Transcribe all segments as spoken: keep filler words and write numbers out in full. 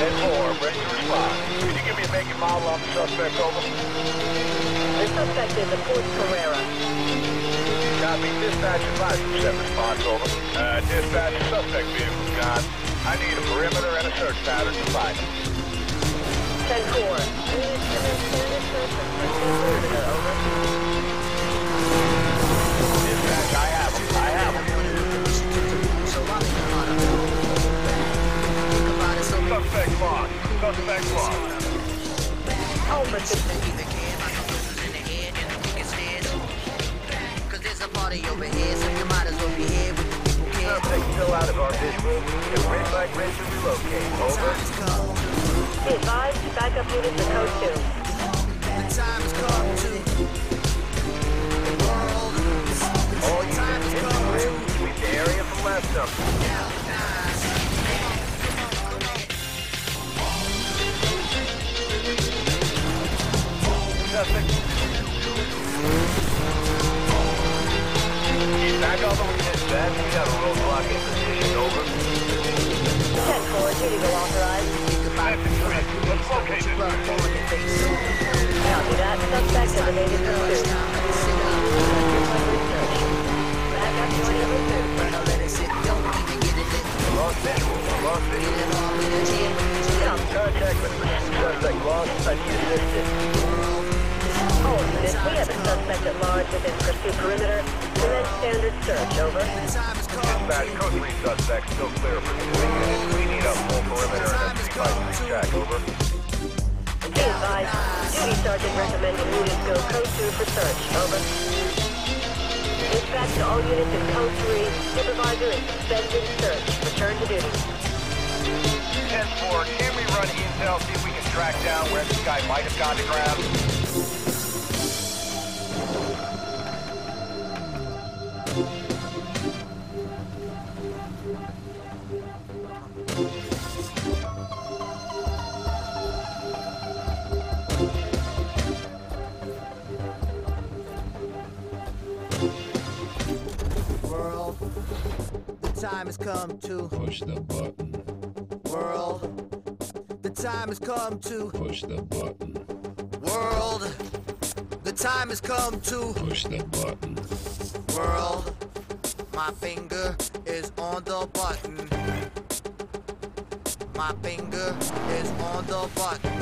ten four, ready to respond. Can you give me a make and model on the suspect, over? The suspect is a Ford Carrera. Copy, dispatch advice from set response, over. Uh, dispatch, suspect vehicle's gone. I need a perimeter and a search pattern to find him. ten four. Units commence standard search and pursuit perimeter, over. Dispatch, I have him. I have him. Suspect lost. Suspect lost. Over fifty. There's a party over here, so you might as well be here with the people care. Suspect still out of our visual. If red light ready to relocate, over. Be advised, backup units are code two. The time has come to the world. All The time has units in come the to rim, sweep the area from last number. Galvanize. Suspect. Back on the dispatch. We got a roadblock in position, over. ten four, duty go authorized. Let's locate it. Copy that. Suspect has evaded pursuit. Backup unit pursuit. Lost visual. Lost visual. Contact with suspect lost. I need assistance. All units, we have a suspect at large within pursuit perimeter. Commence standard search, over. Dispatch, code three suspect still clear for pursuing units. We need a full perimeter and a three five three check, over. Be advised, duty sergeant recommending units go code two for search, over. Dispatch to all units in code three. Supervisor is suspending search. Return to duty. ten four, can we run intel, see if we can track down where this guy might have gone to grab? World, the time has come to Push the button. world. The time has come to Push the button. world. The time has come to Push the button. world. My finger is on the button. My finger is on the button.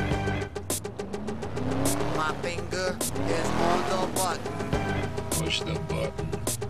My finger is on the button. Push the button.